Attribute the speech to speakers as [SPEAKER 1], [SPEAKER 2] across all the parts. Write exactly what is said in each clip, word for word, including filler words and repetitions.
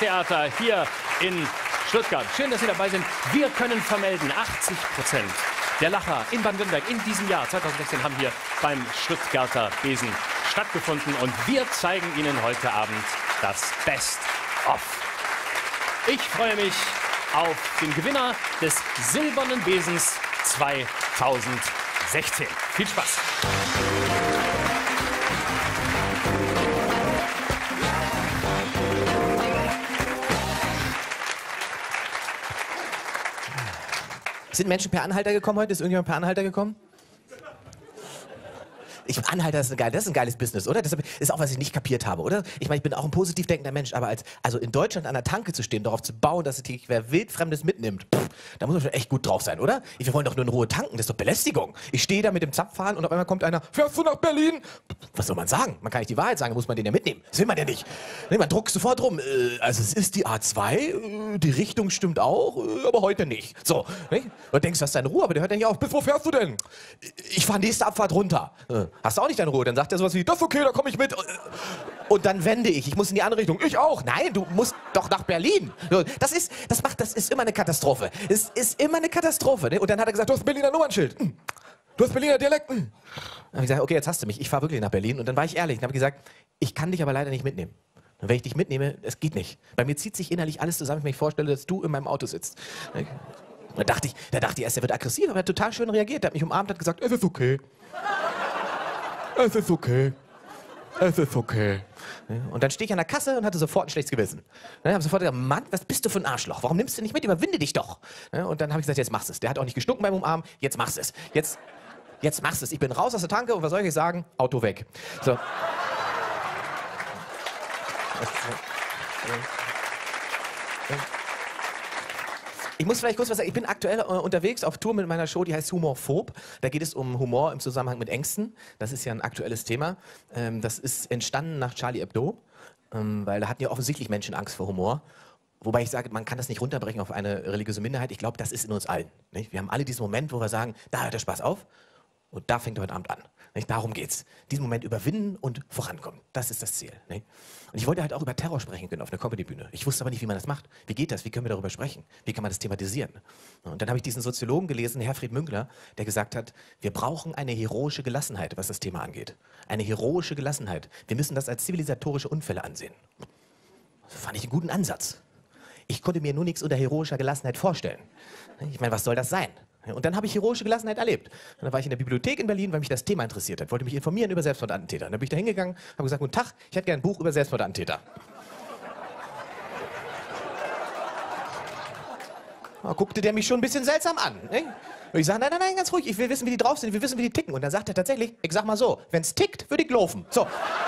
[SPEAKER 1] Volkstheater hier in Stuttgart. Schön, dass Sie dabei sind. Wir können vermelden, achtzig Prozent der Lacher in Baden-Württemberg in diesem Jahr zweitausendsechzehn haben hier beim Stuttgarter Besen stattgefunden. Und wir zeigen Ihnen heute Abend das Best-of. Ich freue mich auf den Gewinner des Silbernen Besens zweitausendsechzehn. Viel Spaß!
[SPEAKER 2] Sind Menschen per Anhalter gekommen heute? Ist irgendjemand per Anhalter gekommen? Ich, Anhalter ist ein, geil, das ist ein geiles Business, oder? Das ist auch, was ich nicht kapiert habe, oder? Ich meine, ich bin auch ein positiv denkender Mensch, aber als, also in Deutschland an der Tanke zu stehen, darauf zu bauen, dass sich wer Wildfremdes mitnimmt, pff, da muss man schon echt gut drauf sein, oder? Wir wollen doch nur in Ruhe tanken, das ist doch Belästigung. Ich stehe da mit dem Zapfhahn und auf einmal kommt einer, fährst du nach Berlin? Was soll man sagen? Man kann nicht die Wahrheit sagen, muss man den ja mitnehmen. Das will man ja nicht. Nee, man druckt sofort rum. Äh, also es ist die A zwei, äh, die Richtung stimmt auch, äh, aber heute nicht. So, nicht? Und du denkst, du hast deine Ruhe, aber der hört dann ja auf, bis wo fährst du denn? Ich fahre nächste Abfahrt runter. Äh, hast du auch nicht deine Ruhe? Dann sagt er sowas wie, das ist okay, da komme ich mit. Und dann wende ich. Ich muss in die andere Richtung. Ich auch. Nein, du musst doch nach Berlin. Das ist, das macht, das ist immer eine Katastrophe. Es ist immer eine Katastrophe. Ne? Und dann hat er gesagt, du hast ein Berliner Nummernschild. Du hast Berliner Dialekt. Dann habe ich gesagt, okay, jetzt hast du mich. Ich fahre wirklich nach Berlin. Und dann war ich ehrlich und habe gesagt, ich kann dich aber leider nicht mitnehmen. Und wenn ich dich mitnehme, es geht nicht. Bei mir zieht sich innerlich alles zusammen, wenn ich mir vorstelle, dass du in meinem Auto sitzt. Da dachte ich, da dachte ich erst, er wird aggressiv, aber er hat total schön reagiert. Er hat mich umarmt und hat gesagt, es ist okay. Es ist okay. Es ist okay. Und dann stehe ich an der Kasse und hatte sofort ein schlechtes Gewissen. Dann habe ich sofort gesagt, Mann, was bist du für ein Arschloch? Warum nimmst du nicht mit? Überwinde dich doch. Und dann habe ich gesagt, jetzt machst du es. Der hat auch nicht gestunken beim Umarmen. Jetzt machst du es. Jetzt, jetzt machst du es. Ich bin raus aus der Tanke und was soll ich sagen? Auto weg. So. Ich muss vielleicht kurz was sagen. Ich bin aktuell äh, unterwegs auf Tour mit meiner Show, die heißt Humorphob. Da geht es um Humor im Zusammenhang mit Ängsten. Das ist ja ein aktuelles Thema. Ähm, das ist entstanden nach Charlie Hebdo, ähm, weil da hatten ja offensichtlich Menschen Angst vor Humor. Wobei ich sage, man kann das nicht runterbrechen auf eine religiöse Minderheit. Ich glaube, das ist in uns allen. Nicht? Wir haben alle diesen Moment, wo wir sagen, da hört der Spaß auf und da fängt heute Abend an. Nicht? Darum geht's. Diesen Moment überwinden und vorankommen. Das ist das Ziel. Nicht? Und ich wollte halt auch über Terror sprechen können auf einer Comedy-Bühne. Ich wusste aber nicht, wie man das macht. Wie geht das? Wie können wir darüber sprechen? Wie kann man das thematisieren? Und dann habe ich diesen Soziologen gelesen, Herfried Münkler, der gesagt hat, wir brauchen eine heroische Gelassenheit, was das Thema angeht. Eine heroische Gelassenheit. Wir müssen das als zivilisatorische Unfälle ansehen. Das fand ich einen guten Ansatz. Ich konnte mir nur nichts unter heroischer Gelassenheit vorstellen. Ich meine, was soll das sein? Und dann habe ich heroische Gelassenheit erlebt. Und dann war ich in der Bibliothek in Berlin, weil mich das Thema interessiert hat. Wollte mich informieren über Selbstmordattentäter. Und dann bin ich da hingegangen, habe gesagt, guten Tag, ich hätte gerne ein Buch über Selbstmordattentäter. Da guckte der mich schon ein bisschen seltsam an. Ne? Und ich sage, nein, nein, nein, ganz ruhig, ich will wissen, wie die drauf sind, ich will wissen, wie die ticken. Und dann sagt er tatsächlich, ich sag mal so, wenn es tickt, würde ich laufen. So.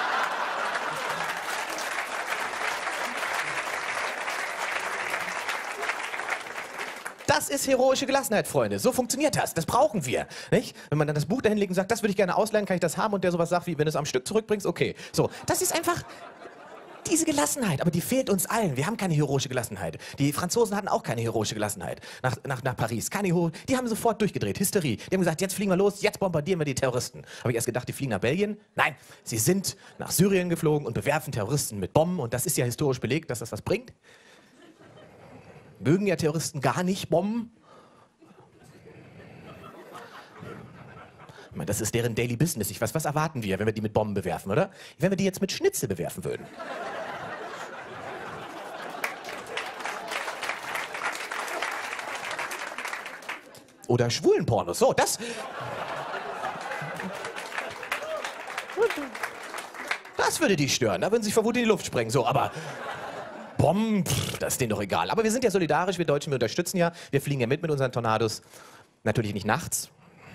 [SPEAKER 2] Das ist heroische Gelassenheit, Freunde. So funktioniert das. Das brauchen wir. Nicht? Wenn man dann das Buch dahin legt und sagt, das würde ich gerne ausleihen, kann ich das haben? Und der sowas sagt wie, wenn du es am Stück zurückbringst, okay. So, das ist einfach diese Gelassenheit. Aber die fehlt uns allen. Wir haben keine heroische Gelassenheit. Die Franzosen hatten auch keine heroische Gelassenheit nach, nach, nach Paris. Keine Hero die haben sofort durchgedreht. Hysterie. Die haben gesagt, jetzt fliegen wir los, jetzt bombardieren wir die Terroristen. Habe ich erst gedacht, die fliegen nach Belgien? Nein, sie sind nach Syrien geflogen und bewerfen Terroristen mit Bomben. Und das ist ja historisch belegt, dass das was bringt. Mögen ja Terroristen gar nicht Bomben? Ich meine, das ist deren Daily Business. Ich weiß, was erwarten wir, wenn wir die mit Bomben bewerfen, oder? Wenn wir die jetzt mit Schnitzel bewerfen würden. Oder Schwulenpornos. So, das... Das würde die stören. Da würden sie sich vermutlich in die Luft sprengen. So, aber... Bomben, pff, das ist denen doch egal. Aber wir sind ja solidarisch, wir Deutschen, wir unterstützen ja. Wir fliegen ja mit mit unseren Tornados. Natürlich nicht nachts.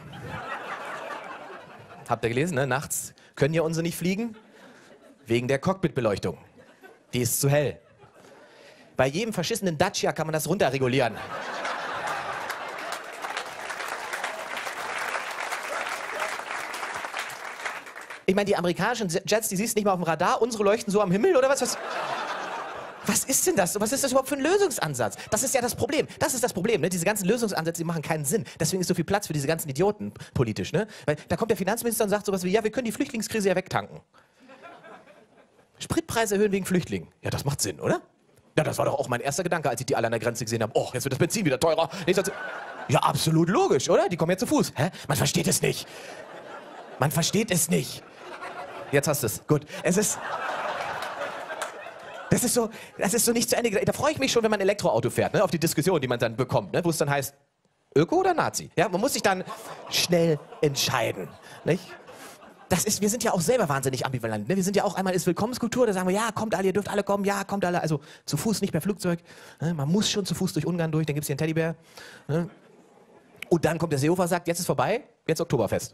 [SPEAKER 2] Habt ihr gelesen, ne? Nachts können ja unsere nicht fliegen. Wegen der Cockpitbeleuchtung. Die ist zu hell. Bei jedem verschissenen Dacia kann man das runterregulieren. Ich meine, die amerikanischen Jets, die siehst du nicht mal auf dem Radar. Unsere leuchten so am Himmel, oder was? Was? Was ist denn das? Was ist das überhaupt für ein Lösungsansatz? Das ist ja das Problem. Das ist das Problem. Ne? Diese ganzen Lösungsansätze, die machen keinen Sinn. Deswegen ist so viel Platz für diese ganzen Idioten politisch. Ne? Weil da kommt der Finanzminister und sagt sowas wie, ja, wir können die Flüchtlingskrise ja wegtanken. Spritpreise erhöhen wegen Flüchtlingen. Ja, das macht Sinn, oder? Ja, das war doch auch mein erster Gedanke, als ich die alle an der Grenze gesehen habe. Oh, jetzt wird das Benzin wieder teurer. Ich sagte, ja, absolut logisch, oder? Die kommen ja zu Fuß. Hä? Man versteht es nicht. Man versteht es nicht. Jetzt hast du es. Gut. Es ist... Das ist so, das ist so nicht zu Ende gedacht. Da freue ich mich schon, wenn man ein Elektroauto fährt, ne? Auf die Diskussion, die man dann bekommt, ne? Wo es dann heißt, Öko oder Nazi? Ja, man muss sich dann schnell entscheiden, nicht? Das ist, wir sind ja auch selber wahnsinnig ambivalent. Ne? Wir sind ja auch einmal ist Willkommenskultur, da sagen wir, ja, kommt alle, ihr dürft alle kommen, ja, kommt alle. Also zu Fuß, nicht per Flugzeug. Ne? Man muss schon zu Fuß durch Ungarn durch, dann gibt es hier einen Teddybär. Ne? Und dann kommt der Seehofer, sagt, jetzt ist vorbei, jetzt Oktoberfest.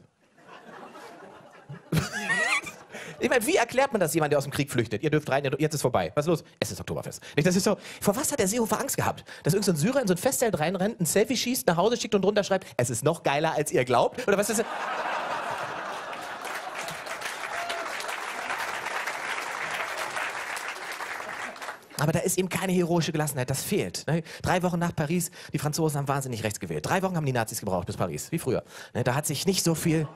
[SPEAKER 2] Ich meine, wie erklärt man das jemand, der aus dem Krieg flüchtet? Ihr dürft rein, jetzt ist vorbei. Was ist los? Es ist Oktoberfest. Nicht, das ist so, vor was hat der Seehofer Angst gehabt? Dass irgendein so Syrer in so ein Festzelt reinrennt, ein Selfie schießt, nach Hause schickt und drunter schreibt, es ist noch geiler, als ihr glaubt? Oder was ist das? Aber da ist eben keine heroische Gelassenheit, das fehlt. Ne? Drei Wochen nach Paris, die Franzosen haben wahnsinnig rechts gewählt. Drei Wochen haben die Nazis gebraucht bis Paris, wie früher. Ne? Da hat sich nicht so viel...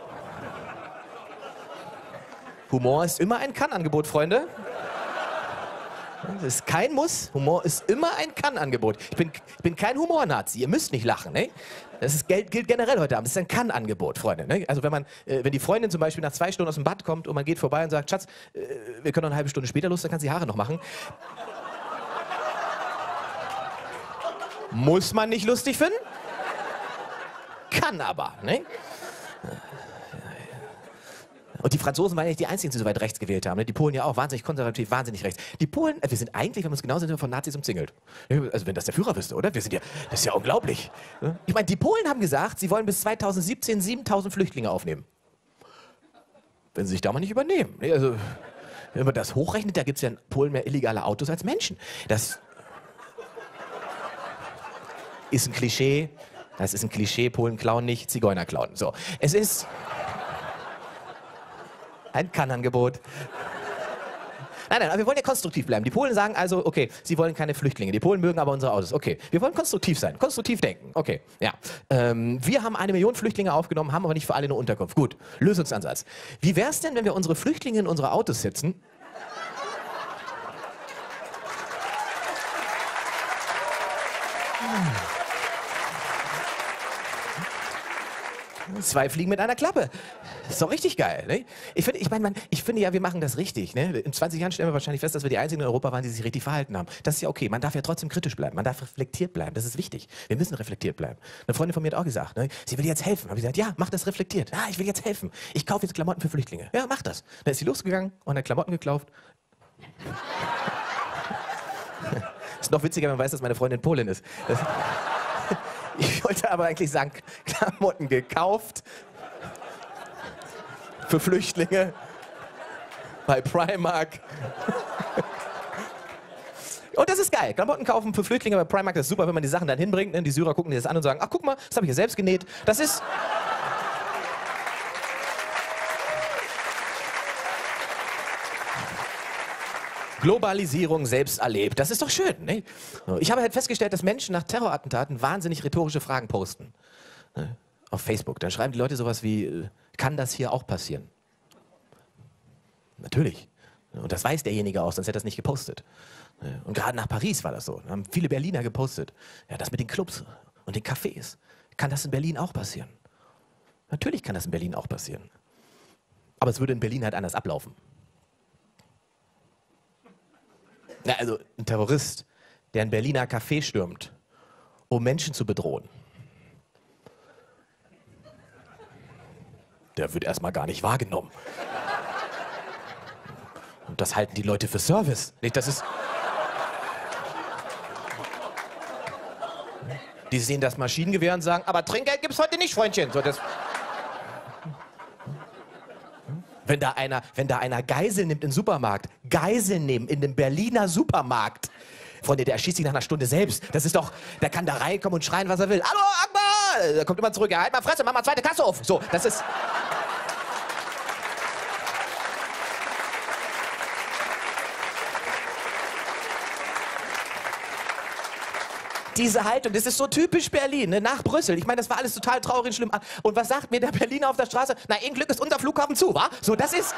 [SPEAKER 2] Humor ist immer ein Kann-Angebot, Freunde. Das ist kein Muss. Humor ist immer ein Kann-Angebot. Ich bin, ich bin kein Humor-Nazi. Ihr müsst nicht lachen. Ne? Das ist, gilt generell heute Abend. Das ist ein Kann-Angebot, Freunde. Ne? Also wenn, man, äh, wenn die Freundin zum Beispiel nach zwei Stunden aus dem Bad kommt und man geht vorbei und sagt, Schatz, äh, wir können noch eine halbe Stunde später los, dann kann sie die Haare noch machen. Muss man nicht lustig finden? Kann aber. Ne? Und die Franzosen waren ja nicht die Einzigen, die so weit rechts gewählt haben. Die Polen ja auch, wahnsinnig konservativ, wahnsinnig rechts. Die Polen, wir sind eigentlich, wenn wir uns genau sind, von Nazis umzingelt. Also wenn das der Führer wüsste, oder? Wir sind ja, das ist ja unglaublich. Ich meine, die Polen haben gesagt, sie wollen bis zweitausendsiebzehn siebentausend Flüchtlinge aufnehmen. Wenn sie sich da mal nicht übernehmen. Also, wenn man das hochrechnet, da gibt es ja in Polen mehr illegale Autos als Menschen. Das ist ein Klischee. Das ist ein Klischee. Polen klauen nicht, Zigeuner klauen. So, es ist... ein Kann-Angebot. Nein, nein, aber wir wollen ja konstruktiv bleiben. Die Polen sagen also, okay, sie wollen keine Flüchtlinge. Die Polen mögen aber unsere Autos. Okay, wir wollen konstruktiv sein, konstruktiv denken. Okay, ja. Ähm, wir haben eine Million Flüchtlinge aufgenommen, haben aber nicht für alle eine Unterkunft. Gut, Lösungsansatz. Wie wäre es denn, wenn wir unsere Flüchtlinge in unsere Autos setzen? Zwei Fliegen mit einer Klappe. Das ist doch richtig geil. Ne? Ich, find, ich, mein, man, ich finde ja, wir machen das richtig. Ne? In zwanzig Jahren stellen wir wahrscheinlich fest, dass wir die Einzigen in Europa waren, die sich richtig verhalten haben. Das ist ja okay. Man darf ja trotzdem kritisch bleiben. Man darf reflektiert bleiben. Das ist wichtig. Wir müssen reflektiert bleiben. Eine Freundin von mir hat auch gesagt, ne? Sie will jetzt helfen. Habe ich gesagt, ja, mach das reflektiert. Ja, ich will jetzt helfen. Ich kaufe jetzt Klamotten für Flüchtlinge. Ja, mach das. Dann ist sie losgegangen und hat Klamotten gekauft. Ist noch witziger, wenn man weiß, dass meine Freundin Polin ist. Das Ich wollte aber eigentlich sagen, Klamotten gekauft für Flüchtlinge bei Primark. Und das ist geil. Klamotten kaufen für Flüchtlinge bei Primark, das ist super, wenn man die Sachen dann hinbringt. Ne? Die Syrer gucken sich das an und sagen, ach guck mal, das habe ich ja selbst genäht. Das ist... Globalisierung selbst erlebt. Das ist doch schön. Ne? Ich habe halt festgestellt, dass Menschen nach Terrorattentaten wahnsinnig rhetorische Fragen posten. Ne? Auf Facebook. Dann schreiben die Leute sowas wie, kann das hier auch passieren? Natürlich. Und das weiß derjenige auch, sonst hätte er das nicht gepostet. Und gerade nach Paris war das so. Da haben viele Berliner gepostet. Ja, das mit den Clubs und den Cafés. Kann das in Berlin auch passieren? Natürlich kann das in Berlin auch passieren. Aber es würde in Berlin halt anders ablaufen. Na, also ein Terrorist, der ein Berliner Café stürmt, um Menschen zu bedrohen, der wird erstmal gar nicht wahrgenommen. Und das halten die Leute für Service. Nicht, das ist... Die sehen das Maschinengewehr und sagen, aber Trinkgeld gibt's heute nicht, Freundchen. So, das... Wenn da einer, wenn da einer Geisel nimmt im Supermarkt, Geisel nehmen in dem Berliner Supermarkt. Freunde, der erschießt sich nach einer Stunde selbst. Das ist doch, der kann da reinkommen und schreien, was er will. Hallo, Akbar! Der kommt immer zurück. Ja, halt mal Fresse, mach mal zweite Kasse auf. So, das ist... Diese Haltung, das ist so typisch Berlin, ne? Nach Brüssel. Ich meine, das war alles total traurig und schlimm. Und was sagt mir der Berliner auf der Straße? Na, ein Glück ist unser Flughafen zu, wa? So, das ist...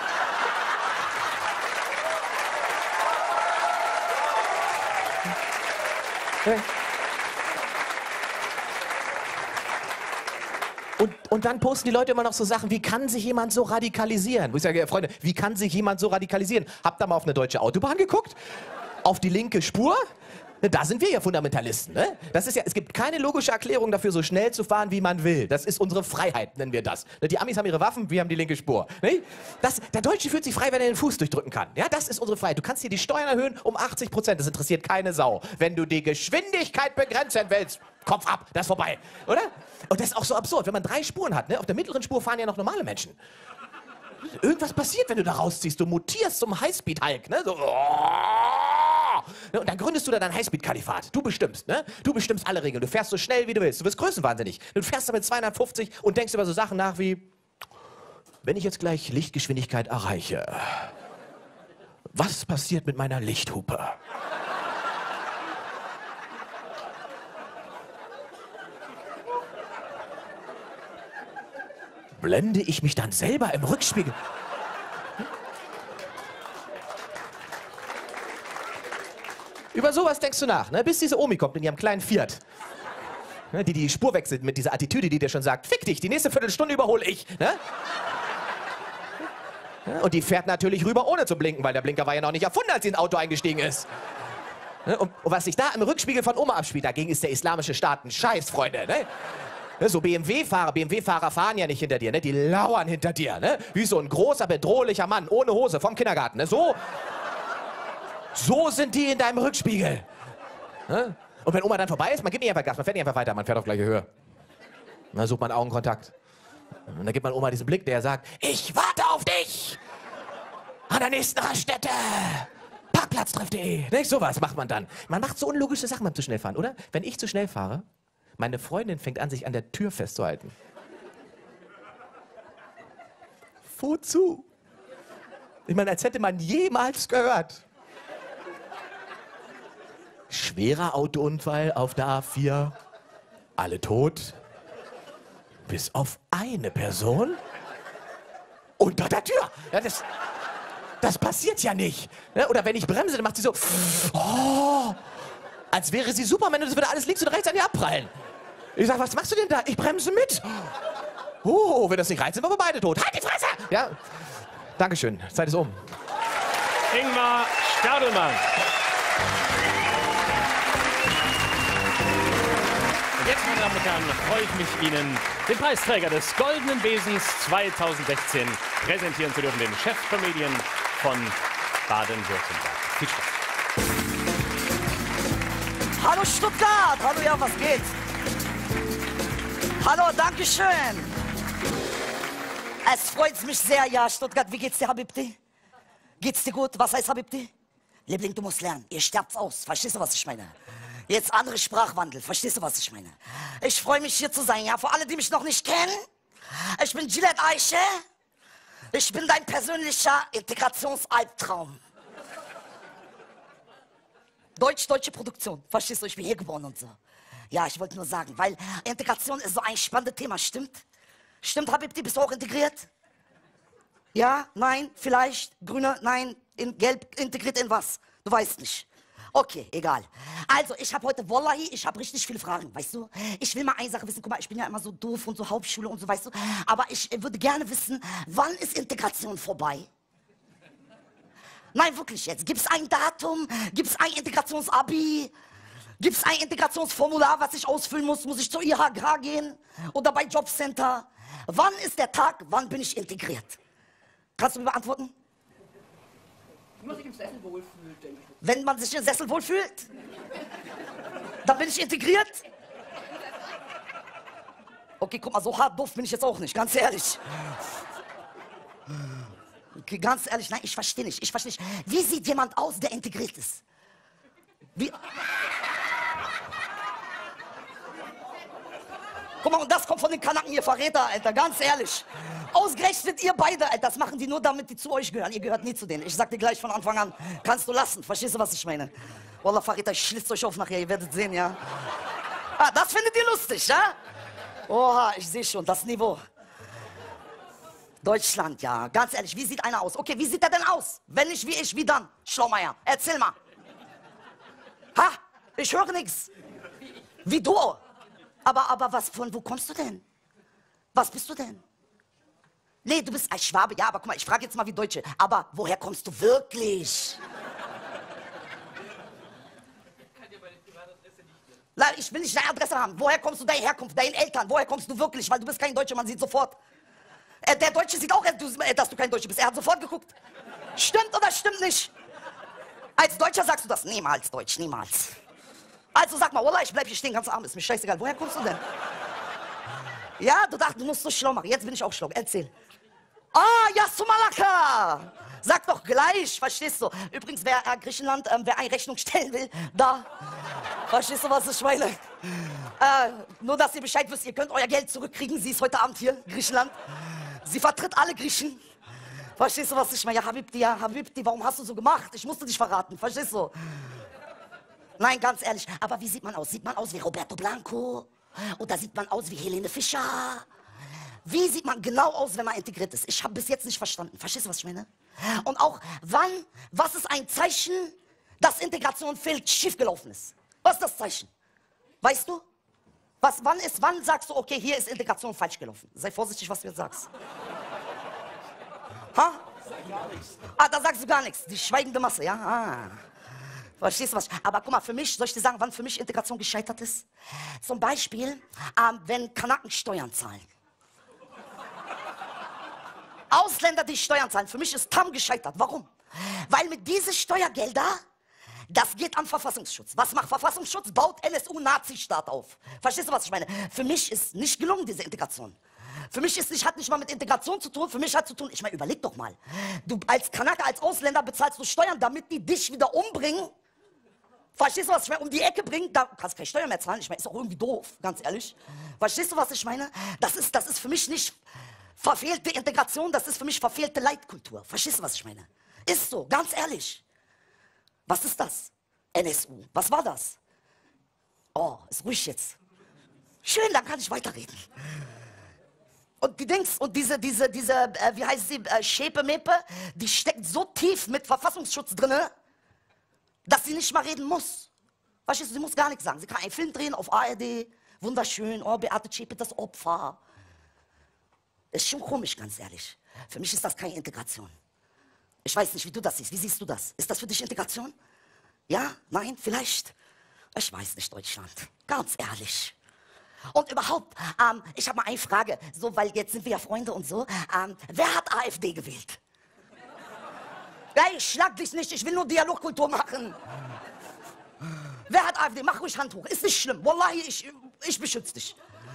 [SPEAKER 2] Und, und dann posten die Leute immer noch so Sachen, wie kann sich jemand so radikalisieren? Wo ich sage, Freunde, wie kann sich jemand so radikalisieren? Habt ihr mal auf eine deutsche Autobahn geguckt? Auf die linke Spur? Da sind wir ja Fundamentalisten, ne? Das ist ja, es gibt keine logische Erklärung dafür, so schnell zu fahren, wie man will. Das ist unsere Freiheit, nennen wir das. Die Amis haben ihre Waffen, wir haben die linke Spur. Ne? Das, der Deutsche fühlt sich frei, wenn er den Fuß durchdrücken kann. Ja, das ist unsere Freiheit. Du kannst hier die Steuern erhöhen um achtzig Prozent. Das interessiert keine Sau. Wenn du die Geschwindigkeit begrenzen willst, Kopf ab, das ist vorbei, oder? Und das ist auch so absurd, wenn man drei Spuren hat. Ne? Auf der mittleren Spur fahren ja noch normale Menschen. Irgendwas passiert, wenn du da rausziehst. Du mutierst zum Highspeed-Hulk. Ne? So, und dann gründest du da dein Highspeed-Kalifat. Du bestimmst, ne? Du bestimmst alle Regeln. Du fährst so schnell, wie du willst. Du wirst größenwahnsinnig. Du fährst da mit zweihundertfünfzig und denkst über so Sachen nach wie, wenn ich jetzt gleich Lichtgeschwindigkeit erreiche, was passiert mit meiner Lichthupe? Blende ich mich dann selber im Rückspiegel? Über sowas denkst du nach, ne? Bis diese Omi kommt in ihrem kleinen Fiat. Ne? Die die Spur wechselt mit dieser Attitüde, die dir schon sagt, fick dich, die nächste Viertelstunde überhole ich. Ne? Und die fährt natürlich rüber, ohne zu blinken, weil der Blinker war ja noch nicht erfunden, als sie ins Auto eingestiegen ist. Ne? Und, und was sich da im Rückspiegel von Oma abspielt, dagegen ist der islamische Staat ein Scheiß, Freunde. Ne? So B M W-Fahrer, B M W-Fahrer fahren ja nicht hinter dir, ne? Die lauern hinter dir, ne? Wie so ein großer, bedrohlicher Mann, ohne Hose, vom Kindergarten, ne? So, so sind die in deinem Rückspiegel. Ne? Und wenn Oma dann vorbei ist, man gibt nicht einfach Gas, man fährt nicht einfach weiter, man fährt auf gleiche Höhe. Dann sucht man Augenkontakt. Und dann gibt man Oma diesen Blick, der sagt, ich warte auf dich! An der nächsten Raststätte! Parkplatztreff.de. Nicht sowas macht man dann. Man macht so unlogische Sachen beim zu schnell fahren, oder? Wenn ich zu schnell fahre, meine Freundin fängt an, sich an der Tür festzuhalten. Wozu? Ich meine, als hätte man jemals gehört. Schwerer Autounfall auf der A vier. Alle tot. Bis auf eine Person. Unter der Tür. Ja, das, das passiert ja nicht. Oder wenn ich bremse, dann macht sie so. Oh, als wäre sie Superman und es würde alles links und rechts an ihr abprallen. Ich sag, was machst du denn da? Ich bremse mit. Oh, wenn das nicht reizt, sind wir beide tot. Halt die Fresse! Ja, Dankeschön. Zeit ist um.
[SPEAKER 1] Ingmar Stadelmann. Und jetzt, meine Damen und Herren, freue ich mich, Ihnen den Preisträger des Goldenen Besens zweitausendsechzehn präsentieren zu dürfen, den Chefcomedian von Baden-Württemberg. Viel Spaß.
[SPEAKER 3] Hallo Stuttgart! Hallo, ja, was geht? Hallo, danke schön. Es freut mich sehr, ja, Stuttgart. Wie geht's dir, Habibti? Geht's dir gut? Was heißt Habibti? Liebling, du musst lernen. Ihr sterbt aus. Verstehst du, was ich meine? Jetzt andere Sprachwandel. Verstehst du, was ich meine? Ich freue mich, hier zu sein, ja. Für alle, die mich noch nicht kennen. Ich bin Gillette Eiche. Ich bin dein persönlicher Integrationsalbtraum. Deutsch-deutsche Produktion. Verstehst du, ich bin hier geboren und so. Ja, ich wollte nur sagen, weil Integration ist so ein spannendes Thema, stimmt? Stimmt, Habibti, bist du auch integriert? Ja, nein, vielleicht, grüne, nein, in gelb, integriert in was? Du weißt nicht. Okay, egal. Also, ich habe heute, Wallahi, ich habe richtig viele Fragen, weißt du? Ich will mal eine Sache wissen, guck mal, ich bin ja immer so doof und so Hauptschule und so, weißt du? Aber ich würde gerne wissen, wann ist Integration vorbei? Nein, wirklich jetzt. Gibt es ein Datum? Gibt es ein Integrationsabi? Gibt es ein Integrationsformular, was ich ausfüllen muss? Muss ich zur I H K gehen? Oder bei Jobcenter? Wann ist der Tag, wann bin ich integriert? Kannst du mir beantworten?
[SPEAKER 4] Wenn man sich im Sessel wohlfühlt, denke ich.
[SPEAKER 3] Wenn man sich im Sessel wohlfühlt? Dann bin ich integriert? Okay, guck mal, so hart doof bin ich jetzt auch nicht, ganz ehrlich. Okay, ganz ehrlich, nein, ich verstehe nicht, ich verstehe nicht. Wie sieht jemand aus, der integriert ist? Wie... Guck mal, und das kommt von den Kanaken, ihr Verräter, Alter, ganz ehrlich. Ausgerechnet ihr beide, Alter, das machen die nur, damit die zu euch gehören. Ihr gehört nie zu denen. Ich sag dir gleich von Anfang an, kannst du lassen. Verstehst du, was ich meine? Wallah, Verräter, ich schlitze euch auf nachher, ihr werdet sehen, ja? Ah, das findet ihr lustig, ja? Oha, ich sehe schon, das Niveau. Deutschland, ja, ganz ehrlich, wie sieht einer aus? Okay, wie sieht er denn aus? Wenn nicht wie ich, wie dann? Schlaumeier, erzähl mal. Ha? Ich höre nichts. Wie du? Aber, aber was, von wo kommst du denn? Was bist du denn? Nee, du bist ein Schwabe. Ja, aber guck mal, ich frage jetzt mal wie Deutsche. Aber woher kommst du wirklich? Ich will nicht deine Adresse haben. Woher kommst du, deine Herkunft, deine Eltern? Woher kommst du wirklich? Weil du bist kein Deutscher, man sieht sofort. Äh, der Deutsche sieht auch, dass du kein Deutscher bist. Er hat sofort geguckt. Stimmt oder stimmt nicht? Als Deutscher sagst du das niemals, Deutsch, niemals. Also sag mal, Wallah, ich bleib hier stehen, ganz arm, ist mir scheißegal. Woher kommst du denn? Ja, du dachtest, du musst so schlau machen. Jetzt bin ich auch schlau. Erzähl. Ah, Yasumalaka! Sag doch gleich, verstehst du? Übrigens, wer äh, Griechenland, ähm, wer eine Rechnung stellen will, da. Verstehst du, was ich meine? Äh, nur, dass ihr Bescheid wisst, ihr könnt euer Geld zurückkriegen. Sie ist heute Abend hier, Griechenland. Sie vertritt alle Griechen. Verstehst du, was ich meine? Ja, Habibti, ja, Habibti, warum hast du so gemacht? Ich musste dich verraten, verstehst du? Nein, ganz ehrlich, aber wie sieht man aus? Sieht man aus wie Roberto Blanco? Oder sieht man aus wie Helene Fischer? Wie sieht man genau aus, wenn man integriert ist? Ich habe bis jetzt nicht verstanden. Verstehst du, was ich meine? Und auch, wann, was ist ein Zeichen, dass Integration fehlt, schiefgelaufen ist? Was ist das Zeichen? Weißt du? Was, wann ist, wann sagst du, okay, hier ist Integration falsch gelaufen? Sei vorsichtig, was du jetzt sagst. Ha? Ah, da sagst du gar nichts. Die schweigende Masse, ja? Ah. Verstehst du was? Aber guck mal, für mich, soll ich dir sagen, wann für mich Integration gescheitert ist? Zum Beispiel, ähm, wenn Kanaken Steuern zahlen. Ausländer, die Steuern zahlen. Für mich ist T A M gescheitert. Warum? Weil mit diesen Steuergelder, das geht an Verfassungsschutz. Was macht Verfassungsschutz? Baut N S U-Nazi-Staat auf. Verstehst du, was ich meine? Für mich ist nicht gelungen, diese Integration. Für mich ist nicht, hat nicht mal mit Integration zu tun, für mich hat zu tun, ich meine, überleg doch mal. Du als Kanake, als Ausländer bezahlst du Steuern, damit die dich wieder umbringen. Verstehst du, was ich meine? Um die Ecke bringen, da kannst du keine Steuern mehr zahlen. Ich meine, ist auch irgendwie doof, ganz ehrlich. Verstehst du, was ich meine? Das ist, das ist für mich nicht verfehlte Integration, das ist für mich verfehlte Leitkultur. Verstehst du, was ich meine? Ist so, ganz ehrlich. Was ist das? N S U. Was war das? Oh, ist ruhig jetzt. Schön, dann kann ich weiterreden. Und die Dings, und diese, diese, diese, äh, wie heißt sie, äh, Schäpe-Mepe, die steckt so tief mit Verfassungsschutz drinne, dass sie nicht mal reden muss. Verstehst du, sie muss gar nichts sagen. Sie kann einen Film drehen auf A R D, wunderschön, oh, Beate Zschäpe, das Opfer. Ist schon komisch, ganz ehrlich. Für mich ist das keine Integration. Ich weiß nicht, wie du das siehst. Wie siehst du das? Ist das für dich Integration? Ja? Nein? Vielleicht? Ich weiß nicht, Deutschland. Ganz ehrlich. Und überhaupt, ähm, ich habe mal eine Frage, so, weil jetzt sind wir ja Freunde und so. Ähm, wer hat A F D gewählt? Ja, ich schlag dich nicht, ich will nur Dialogkultur machen. Wer hat A F D? Mach ruhig Hand hoch, ist nicht schlimm. Wallahi, ich, ich beschütze dich.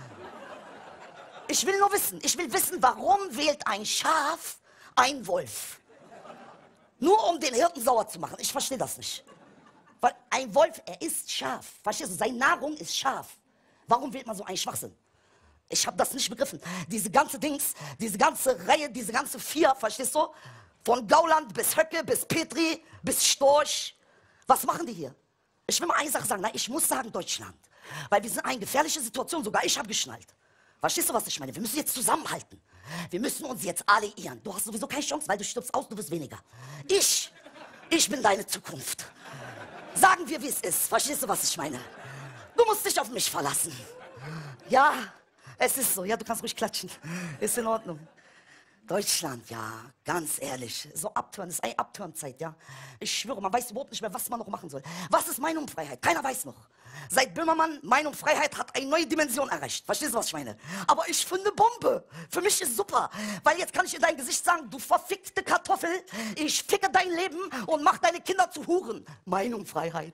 [SPEAKER 3] Ich will nur wissen, ich will wissen, warum wählt ein Schaf ein Wolf? Nur um den Hirten sauer zu machen, ich verstehe das nicht. Weil ein Wolf, er ist Schaf, verstehst du, seine Nahrung ist Schaf. Warum wählt man so einen Schwachsinn? Ich habe das nicht begriffen. Diese ganze Dings, diese ganze Reihe, diese ganze Vier, verstehst du? Von Gauland bis Höcke, bis Petri, bis Storch. Was machen die hier? Ich will mal eine Sache sagen, nein, ich muss sagen Deutschland. Weil wir sind in einer gefährlichen Situation, sogar ich habe geschnallt. Verstehst du, was ich meine? Wir müssen jetzt zusammenhalten. Wir müssen uns jetzt alliieren. Du hast sowieso keine Chance, weil du stirbst aus, du wirst weniger. Ich, ich bin deine Zukunft. Sagen wir, wie es ist. Verstehst du, was ich meine? Du musst dich auf mich verlassen. Ja, es ist so. Ja, du kannst ruhig klatschen. Ist in Ordnung. Deutschland, ja, ganz ehrlich. So Abturn, ist eine Abturnzeit, ja. Ich schwöre, man weiß überhaupt nicht mehr, was man noch machen soll. Was ist Meinungsfreiheit? Keiner weiß noch. Seit Böhmermann, Meinungsfreiheit hat eine neue Dimension erreicht. Verstehst du, was ich meine? Aber ich finde Bombe. Für mich ist super. Weil jetzt kann ich in dein Gesicht sagen, du verfickte Kartoffel, ich ficke dein Leben und mach deine Kinder zu Huren. Meinungsfreiheit.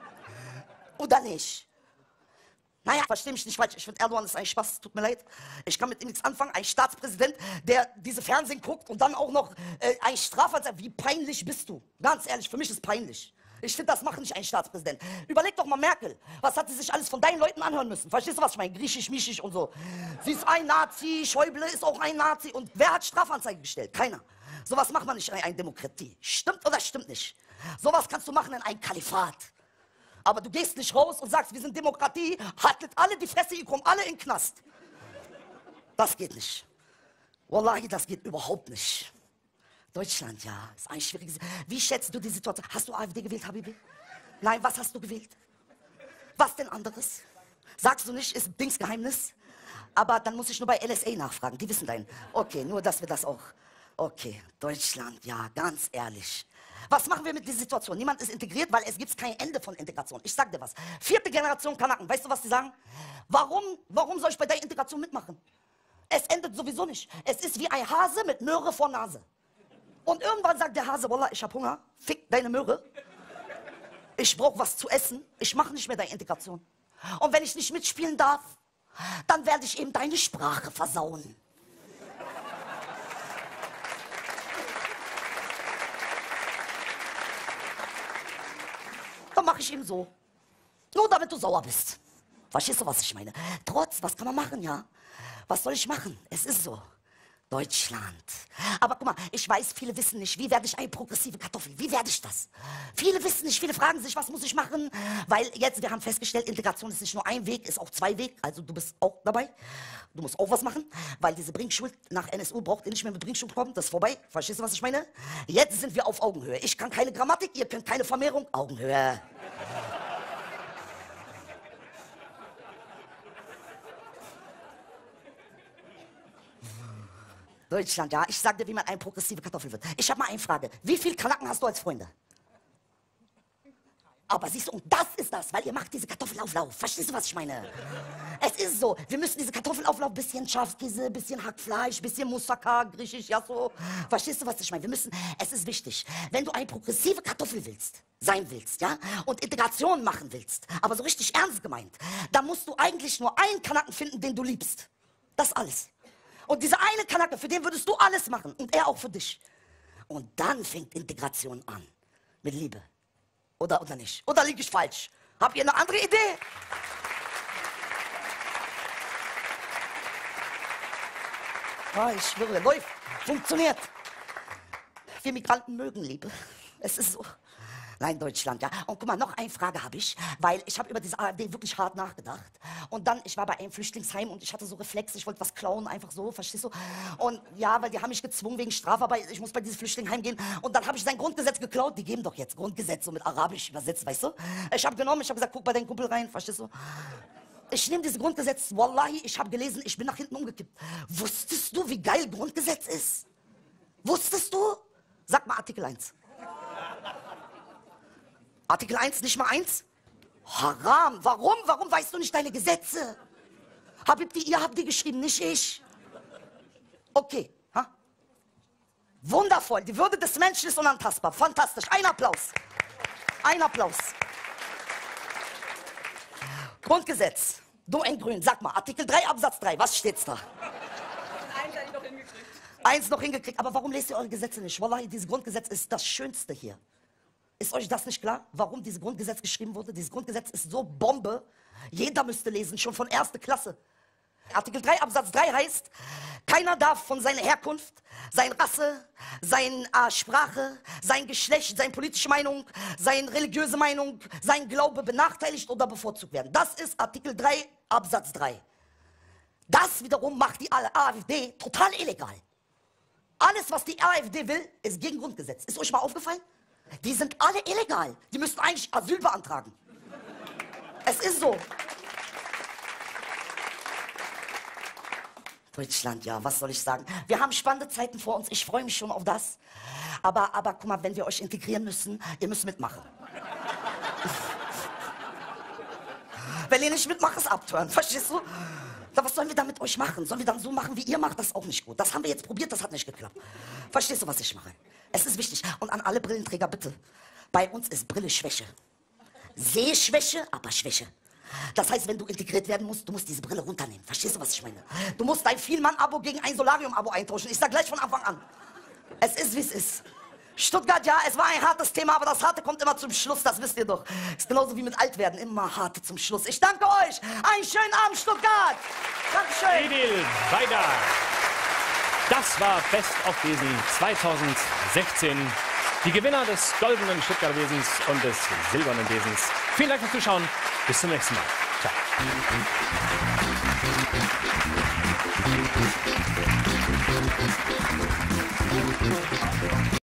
[SPEAKER 3] Oder nicht? Naja, versteh mich nicht falsch, ich finde Erdogan ist ein Spaß, tut mir leid. Ich kann mit ihm nichts anfangen, ein Staatspräsident, der diese Fernsehen guckt und dann auch noch äh, ein Strafanzeige. Wie peinlich bist du? Ganz ehrlich, für mich ist peinlich. Ich finde, das macht nicht ein Staatspräsident. Überleg doch mal Merkel, was hat sie sich alles von deinen Leuten anhören müssen? Verstehst du, was ich meine? Griechisch, Mischisch und so. Sie ist ein Nazi, Schäuble ist auch ein Nazi und wer hat Strafanzeige gestellt? Keiner. Sowas macht man nicht in einer Demokratie. Stimmt oder stimmt nicht? Sowas kannst du machen in einem Kalifat. Aber du gehst nicht raus und sagst, wir sind Demokratie, haltet alle die Fresse, ihr kommt alle in den Knast. Das geht nicht. Wallahi, das geht überhaupt nicht. Deutschland, ja, ist ein schwieriges... Wie schätzt du die Situation? Hast du A F D gewählt, Habibi? Nein, was hast du gewählt? Was denn anderes? Sagst du nicht, ist ein Dingsgeheimnis? Aber dann muss ich nur bei L S A nachfragen, die wissen dein. Okay, nur dass wir das auch... Okay, Deutschland, ja, ganz ehrlich. Was machen wir mit dieser Situation? Niemand ist integriert, weil es gibt kein Ende von Integration. Ich sag dir was. Vierte Generation Kanaken, weißt du, was die sagen? Warum, warum soll ich bei der Integration mitmachen? Es endet sowieso nicht. Es ist wie ein Hase mit Möhre vor Nase. Und irgendwann sagt der Hase, Wallah, ich hab Hunger, fick deine Möhre. Ich brauche was zu essen, ich mache nicht mehr deine Integration. Und wenn ich nicht mitspielen darf, dann werde ich eben deine Sprache versauen. Dann mache ich eben so. Nur damit du sauer bist. Verstehst du, was ich meine? Trotz, was kann man machen, ja? Was soll ich machen? Es ist so. Deutschland. Aber guck mal, ich weiß, viele wissen nicht, wie werde ich eine progressive Kartoffel? Wie werde ich das? Viele wissen nicht, viele fragen sich, was muss ich machen? Weil jetzt, wir haben festgestellt, Integration ist nicht nur ein Weg, ist auch zwei Weg. Also du bist auch dabei. Du musst auch was machen, weil diese Bringschuld nach N S U braucht ihr nicht mehr mit Bringschuld kommen. Das ist vorbei. Verstehst du, was ich meine? Jetzt sind wir auf Augenhöhe. Ich kann keine Grammatik, ihr könnt keine Vermehrung. Augenhöhe. Deutschland, ja. Ich sag dir, wie man eine progressive Kartoffel wird. Ich habe mal eine Frage. Wie viele Kanaken hast du als Freunde? Aber siehst du, und das ist das, weil ihr macht diese Kartoffelauflauf. Verstehst du, was ich meine? Es ist so, wir müssen diese Kartoffelauflauf, bisschen Schafskäse, bisschen Hackfleisch, bisschen Moussaka, griechisch, ja so. Verstehst du, was ich meine? Wir müssen, es ist wichtig, wenn du eine progressive Kartoffel willst, sein willst, ja, und Integration machen willst, aber so richtig ernst gemeint, dann musst du eigentlich nur einen Kanaken finden, den du liebst. Das alles. Und dieser eine Kanake, für den würdest du alles machen. Und er auch für dich. Und dann fängt Integration an. Mit Liebe. Oder, oder nicht? Oder liege ich falsch? Habt ihr eine andere Idee? Ah, ich schwöre, läuft. Funktioniert. Wir Migranten mögen Liebe. Es ist so. Nein, Deutschland, ja. Und guck mal, noch eine Frage habe ich, weil ich habe über diese A f D wirklich hart nachgedacht. Und dann, ich war bei einem Flüchtlingsheim und ich hatte so Reflexe, ich wollte was klauen, einfach so, verstehst du? Und ja, weil die haben mich gezwungen wegen Strafarbeit, ich muss bei diesem Flüchtlingsheim gehen. Und dann habe ich sein Grundgesetz geklaut, die geben doch jetzt Grundgesetz, so mit Arabisch übersetzt, weißt du? Ich habe genommen, ich habe gesagt, guck bei deinen Kumpel rein, verstehst du? Ich nehme dieses Grundgesetz, Wallahi, ich habe gelesen, ich bin nach hinten umgekippt. Wusstest du, wie geil Grundgesetz ist? Wusstest du? Sag mal Artikel eins. Artikel eins, nicht mal eins? Haram. Warum? Warum weißt du nicht deine Gesetze? Habibti, ihr habt die geschrieben, nicht ich. Okay. Ha? Wundervoll. Die Würde des Menschen ist unantastbar. Fantastisch. Ein Applaus. Ein Applaus. Grundgesetz. Du ein Grün. Sag mal, Artikel drei Absatz drei. Was steht's da?
[SPEAKER 4] Eins habe ich noch hingekriegt.
[SPEAKER 3] Eins noch hingekriegt. Aber warum lest ihr eure Gesetze nicht? Wallahi, dieses Grundgesetz ist das Schönste hier. Ist euch das nicht klar, warum dieses Grundgesetz geschrieben wurde? Dieses Grundgesetz ist so Bombe, jeder müsste lesen, schon von erster Klasse. Artikel drei Absatz drei heißt, keiner darf von seiner Herkunft, seiner Rasse, seiner äh, Sprache, sein Geschlecht, seine politische Meinung, seine religiöse Meinung, sein Glaube benachteiligt oder bevorzugt werden. Das ist Artikel drei Absatz drei. Das wiederum macht die A f D total illegal. Alles, was die A f D will, ist gegen Grundgesetz. Ist euch mal aufgefallen? Die sind alle illegal. Die müssten eigentlich Asyl beantragen. Es ist so. Deutschland, ja, was soll ich sagen? Wir haben spannende Zeiten vor uns. Ich freue mich schon auf das. Aber, aber guck mal, wenn wir euch integrieren müssen, ihr müsst mitmachen. Wenn ihr nicht mitmacht, ist abtören. Verstehst du? Da, was sollen wir dann mit euch machen? Sollen wir dann so machen, wie ihr macht? Das ist auch nicht gut. Das haben wir jetzt probiert, das hat nicht geklappt. Verstehst du, was ich mache? Es ist wichtig. Und an alle Brillenträger bitte. Bei uns ist Brille Schwäche. Sehschwäche, aber Schwäche. Das heißt, wenn du integriert werden musst, du musst diese Brille runternehmen. Verstehst du, was ich meine? Du musst dein Vielmann-Abo gegen ein Solarium-Abo eintauschen. Ich sag gleich von Anfang an. Es ist, wie es ist. Stuttgart, ja, es war ein hartes Thema, aber das Harte kommt immer zum Schluss, das wisst ihr doch. Ist genauso wie mit Altwerden, immer Harte zum Schluss. Ich danke euch. Einen schönen Abend, Stuttgart. Dankeschön.
[SPEAKER 1] Edil Weidar. Das war Best of Besen zweitausendsechzehn. Die Gewinner des goldenen Stuttgarter Besens und des silbernen Besens. Vielen Dank fürs Zuschauen. Bis zum nächsten Mal. Ciao.